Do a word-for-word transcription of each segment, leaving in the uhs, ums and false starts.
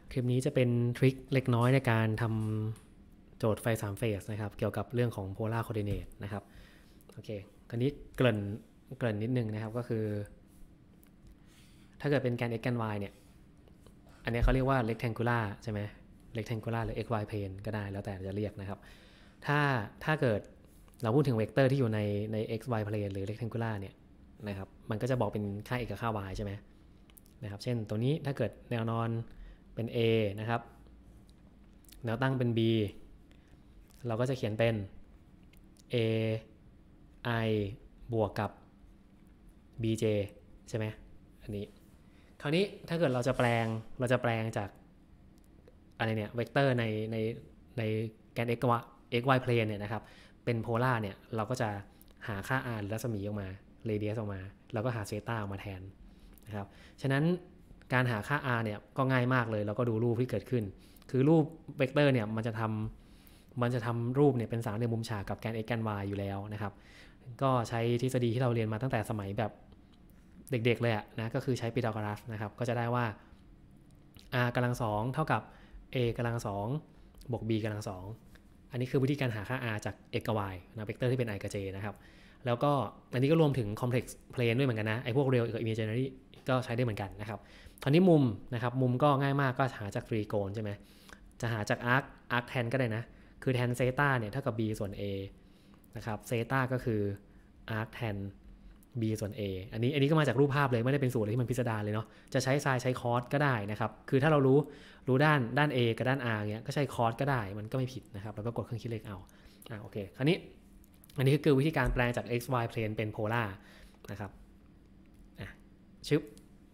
คลิปนี้จะเป็นทริคเล็กน้อยในการทำโจทย์ไฟสามเฟสนะครับเกี่ยวกับเรื่องของ polar coordinate นะครับโอเคคราวนี้เกริ่นเกริ่นนิดนึงนะครับก็คือถ้าเกิดเป็นแกน x แกน y เนี่ยอันนี้เขาเรียกว่า rectangular ใช่ไหม rectangular หรือ xy plane ก็ได้แล้วแต่จะเรียกนะครับถ้าถ้าเกิดเราพูดถึงเวกเตอร์ที่อยู่ในใน xy plane หรือ rectangular เนี่ยนะครับมันก็จะบอกเป็นค่า x กับค่า y ใช่ไหมนะครับเช่นตัวนี้ถ้าเกิดแนวนอนเป็น A นะครับแนวตั้งเป็น B เราก็จะเขียนเป็น A I บวกกับ บี เจ ใช่ไหมอันนี้คราวนี้ถ้าเกิดเราจะแปลงเราจะแปลงจากอะไรเนี่ยเวกเตอร์ในในในแกน x xy plane เนี่ยนะครับเป็นโพล่าเนี่ยเราก็จะหาค่า r หรือรัศมีออกมาเรเดียสออกมาแล้วก็หาเซต้าออกมาแทนนะครับฉะนั้นการหาค่า r เนี่ยก็ง่ายมากเลยเราก็ดูรูปที่เกิดขึ้นคือรูปเวกเตอร์เนี่ยมันจะทำมันจะทำรูปเนี่ยเป็นสามเหลี่ยมมุมฉากกับแกน x แกน y อยู่แล้วนะครับก็ใช้ทฤษฎีที่เราเรียนมาตั้งแต่สมัยแบบเด็กๆเลยอะนะก็คือใช้พีทาโกรัสนะครับก็จะได้ว่า r กำลังสองเท่ากับ a กำลังสองบวก b กำลังสองอันนี้คือวิธีการหาค่า r จาก x กับ y นะเวกเตอร์ที่เป็น i กับ j นะครับแล้วก็อันนี้ก็รวมถึง complex plane ด้วยเหมือนกันนะไอ้พวก real กับ imaginary ก็ใช้ได้เหมือนกันนะครับตอนนี้มุมนะครับมุมก็ง่ายมากก็หาจากตรีโกณใช่ไหมจะหาจาก arc arc tan ก็ได้นะคือแทนเซต้าเนี่ยเท่ากับ b ส่วน a นะครับเซต้าก็คือ arc tan b ส่วน a อันนี้อันนี้ก็มาจากรูปภาพเลยไม่ได้เป็นสูตรอะไรที่มันพิสดารเลยเนาะจะใช้ไซน์ใช้คอสก็ได้นะครับคือถ้าเรารู้รู้ด้านด้าน a กับด้าน r เงี้ยก็ใช้คอสก็ได้มันก็ไม่ผิดนะครับแล้วก็กดเครื่องคิดเลขเอาอ่าโอเคคราวนี้อันนี้คือวิธีการแปลงจาก xy plane เป็น polar นะครับอ่ะชึบ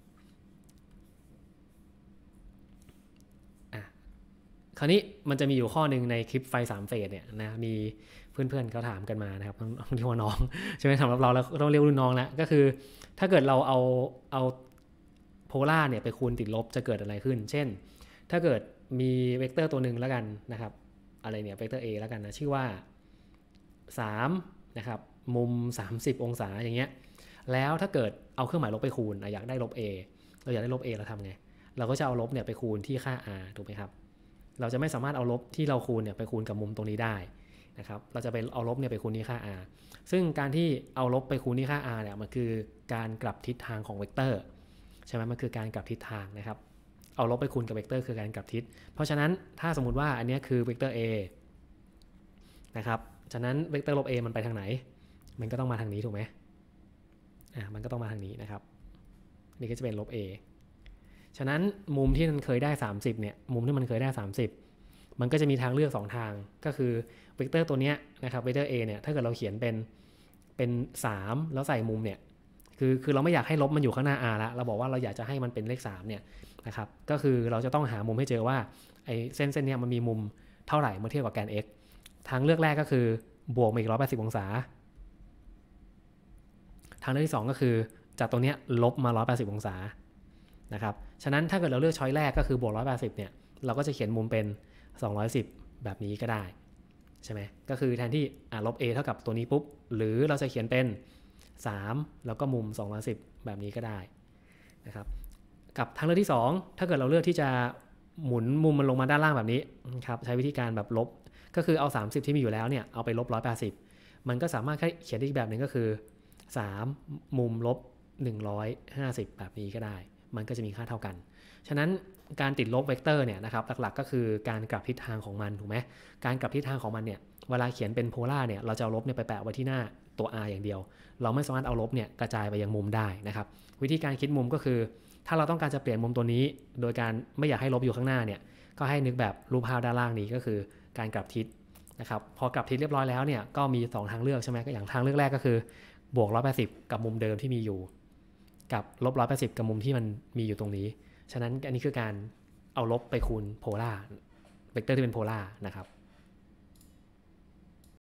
อ่ะคราวนี้มันจะมีอยู่ข้อหนึ่งในคลิปไฟสามเฟสเนี่ยนะมีเพื่อนๆเขาถามกันมานะครับต้องเรียกว่าน้องใช่ไหมสำหรับเราแล้วต้องเรียกรุ่นน้องแล้วก็คือถ้าเกิดเราเอาเอาโพล่าเนี่ยไปคูณติดลบจะเกิดอะไรขึ้นเช่นถ้าเกิดมีเวกเตอร์ตัวหนึ่งแล้วกันนะครับอะไรเนี่ยเวกเตอร์ a แล้วกันนะชื่อว่าสามนะครับมุมสามสิบองศาอย่างเงี้ยแล้วถ้าเกิดเอาเครื่องหมายลบไปคูณอยากได้ลบ a เราอยากได้ลบ a เราทำไงเราก็จะเอาลบเนี่ยไปคูณที่ค่า r ถูกไหมครับเราจะไม่สามารถเอาลบที่เราคูณเนี่ยไปคูณกับมุมตรงนี้ได้นะครับเราจะไปเอาลบเนี่ยไปคูณที่ค่า r ซึ่งการที่เอาลบไปคูณที่ค่า r เนี่ยมันคือการกลับทิศทางของเวกเตอร์ใช่ไหมมันคือการกลับทิศทางนะครับเอาลบไปคูณกับเวกเตอร์คือการกลับทิศเพราะฉะนั้นถ้าสมมุติว่าอันนี้คือเวกเตอร์ a นะครับฉะนั้นเวกเตอร์ลบ a มันไปทางไหนมันก็ต้องมาทางนี้ถูกไหมอ่ะมันก็ต้องมาทางนี้นะครับนี่ก็จะเป็นลบ a ฉะนั้นมุมที่มันเคยได้สามสิบเนี่ยมุมที่มันเคยได้สามสิบมันก็จะมีทางเลือกสองทางก็คือเวกเตอร์ตัวนี้นะครับเวกเตอร์ a เนี่ยถ้าเกิดเราเขียนเป็นเป็นสามแล้วใส่มุมเนี่ยคือคือเราไม่อยากให้ลบมันอยู่ข้างหน้า r แล้วเราบอกว่าเราอยากจะให้มันเป็นเลขสามเนี่ยนะครับก็คือเราจะต้องหามุมให้เจอว่าไอ้เส้นเส้นนี้มันมีมุมเท่าไหร่เมื่อเทียบกับแกน x ทางเลือกแรกก็คือบวกมาอีกหนึ่งร้อยแปดสิบองศาทางเลือกที่สองก็คือจากตรงนี้ลบมาหนึ่งร้อยแปดสิบองศานะครับฉะนั้นถ้าเกิดเราเลือกช้อยแรกก็คือบวกหนึ่งร้อยแปดสิบเนี่ยเราก็จะเขียนมุมเป็นสองร้อยสิบแบบนี้ก็ได้ใช่ไหมก็คือแทนที่อ่ะลบ a เท่ากับตัวนี้ปุ๊บหรือเราจะเขียนเป็นสามแล้วก็มุมสองร้อยสิบแบบนี้ก็ได้นะครับกับทางเลือกที่สองถ้าเกิดเราเลือกที่จะหมุนมุมมันลงมาด้านล่างแบบนี้ครับใช้วิธีการแบบลบก็คือเอาสามสิบที่มีอยู่แล้วเนี่ยเอาไปลบหนึ่งร้อยแปดสิบมันก็สามารถเขียนได้อีกแบบหนึ่งก็คือสามมุมลบหนึ่งร้อยห้าสิบแบบนี้ก็ได้มันก็จะมีค่าเท่ากันฉะนั้นการติดลบเวกเตอร์เนี่ยนะครับหลักๆก็คือการกลับทิศทางของมันถูกไหมการกลับทิศทางของมันเนี่ยเวลาเขียนเป็นโพล่าเนี่ยเราจะเอาลบเนี่ยไปแปะไว้ที่หน้าตัว r อย่างเดียวเราไม่สามารถเอาลบเนี่ยกระจายไปยังมุมได้นะครับวิธีการคิดมุมก็คือถ้าเราต้องการจะเปลี่ยนมุมตัวนี้โดยการไม่อยากให้ลบอยู่ข้างหน้าเนี่ยก็ให้นึกแบบรูปภาพด้านล่างนี้ก็คือการกลับทิศนะครับพอกลับทิศเรียบร้อยแล้วเนี่ยก็มีสองทางเลือกใช่ไหมก็อย่างทางเลือกแรกก็คือบวกหนึ่งร้อยแปดสิบกับมุมเดิมที่มีอยู่กับลบหนึ่งร้อยแปดสิบกับมุมที่มันมีอยู่ตรงนี้ฉะนั้นอันนี้คือการเอาลบไปคูณโพล่าเวกเตอร์ที่เป็นโพล่านะครับ